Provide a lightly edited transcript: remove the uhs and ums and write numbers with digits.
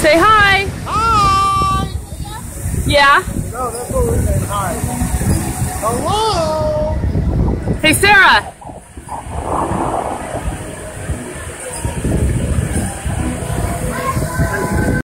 Say hi. Hi. Yeah. No, that's what we're saying. Hi. Hello. Hey, Sarah.